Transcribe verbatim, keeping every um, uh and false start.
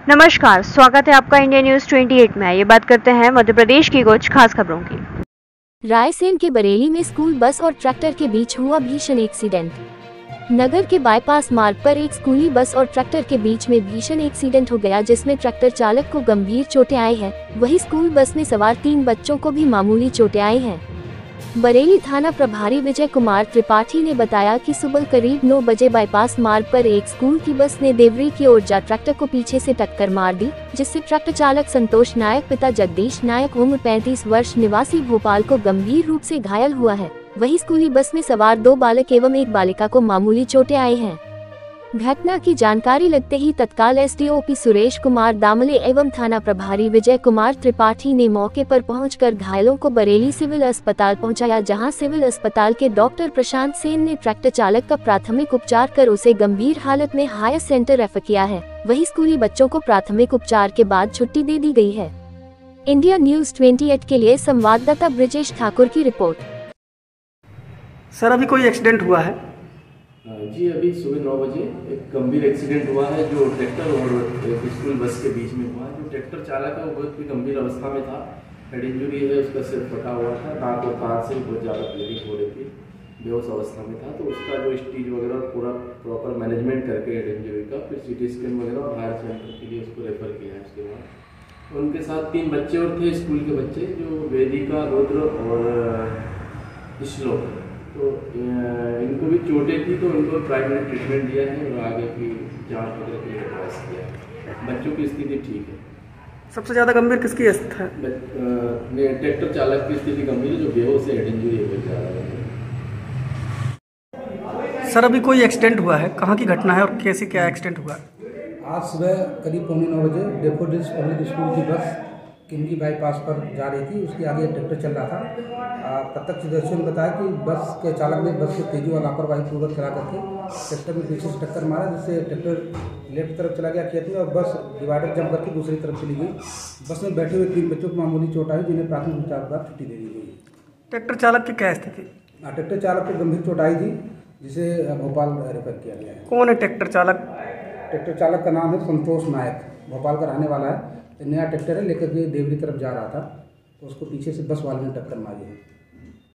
नमस्कार, स्वागत है आपका इंडिया न्यूज अट्ठाईस में। ये बात करते हैं मध्य प्रदेश की कुछ खास खबरों की। रायसेन के बरेली में स्कूल बस और ट्रैक्टर के बीच हुआ भीषण एक्सीडेंट। नगर के बाईपास मार्ग पर एक स्कूली बस और ट्रैक्टर के बीच में भीषण एक्सीडेंट हो गया, जिसमें ट्रैक्टर चालक को गंभीर चोटें आई हैं। वहीं स्कूल बस में सवार तीन बच्चों को भी मामूली चोटें आई हैं। बरेली थाना प्रभारी विजय कुमार त्रिपाठी ने बताया कि सुबह करीब नौ बजे बाईपास मार्ग पर एक स्कूल की बस ने देवरी की ओर जा ट्रैक्टर को पीछे से टक्कर मार दी, जिससे ट्रैक्टर चालक संतोष नायक पिता जगदीश नायक उम्र पैंतीस वर्ष निवासी भोपाल को गंभीर रूप से घायल हुआ है। वहीं स्कूली बस में सवार दो बालक एवं एक बालिका को मामूली चोटें आई हैं। घटना की जानकारी लगते ही तत्काल एसडीओपी सुरेश कुमार दामले एवं थाना प्रभारी विजय कुमार त्रिपाठी ने मौके पर पहुंचकर घायलों को बरेली सिविल अस्पताल पहुंचाया, जहां सिविल अस्पताल के डॉक्टर प्रशांत सेन ने ट्रैक्टर चालक का प्राथमिक उपचार कर उसे गंभीर हालत में हायर सेंटर रेफर किया है। वहीं स्कूली बच्चों को प्राथमिक उपचार के बाद छुट्टी दे दी गई है। इंडिया न्यूज अट्ठाईस के लिए संवाददाता ब्रिजेश ठाकुर की रिपोर्ट। सर, अभी कोई एक्सीडेंट हुआ है? जी, अभी सुबह नौ बजे एक गंभीर एक्सीडेंट हुआ है जो ट्रैक्टर और एक स्कूल बस के बीच में हुआ है। जो ट्रैक्टर चालक है वो बहुत ही गंभीर अवस्था में था। हेड इंजरी है, उसका सिर फटा हुआ था, नाक और कान से बहुत ज़्यादा ब्लीडिंग हो रही थी, बेहोश अवस्था में था। तो उसका जो स्टीज वगैरह पूरा प्रॉपर मैनेजमेंट करके हेड इंजरी का फिर सी टी स्कैन वगैरह और हायर सेंटर के लिए उसको रेफर किया है। उसके बाद उनके साथ तीन बच्चे और थे स्कूल के बच्चे, जो वेदिका, रुद्र और श्लोक। तो इनको भी चोटें थी, तो उनको प्राइमरी ट्रीटमेंट दिया है और आगे की जांच वगैरह के लिए एडवाइस किया है। बच्चों की स्थिति ठीक है। सबसे ज़्यादा गंभीर किसकी है? ट्रैक्टर चालक की स्थिति गंभीर है, जो बेहोश है, हेड इंजरी है, बहुत ज़्यादा है। सर, अभी कोई एक्सीडेंट हुआ है? कहाँ की घटना है और कैसे क्या एक्सीडेंट हुआ? आज सुबह करीब पौने नौ बजे डेफोडिल्स पब्लिक स्कूल की बस किंगी बाईपास पर जा रही थी। उसके आगे ट्रैक्टर चल रहा था। प्रत्यक्षदर्शियों ने बताया कि बस के चालक ने बस को तेजी और लापरवाही पूर्वक चला करके ट्रैक्टर में पीछे से टक्कर मारा, जिससे ट्रैक्टर लेफ्ट तरफ चला गया खेत में और बस डिवाइडर जंप करके दूसरी तरफ चली गई। बस में बैठे हुए तीन बच्चों को मामूली चोट आई, जिन्हें प्राथमिक उपचार के बाद छुट्टी दे दी गई। ट्रैक्टर चालक की क्या स्थिति? ट्रैक्टर चालक को गंभीर चोट आई थी, जिसे भोपाल रेफर किया गया है। कौन है ट्रैक्टर चालक? ट्रैक्टर चालक का नाम है संतोष नायक, भोपाल का रहने वाला है। नया ट्रैक्टर है, लेकर के देवरी तरफ जा रहा था, तो उसको पीछे से बस वाले ने टक्कर मारी है।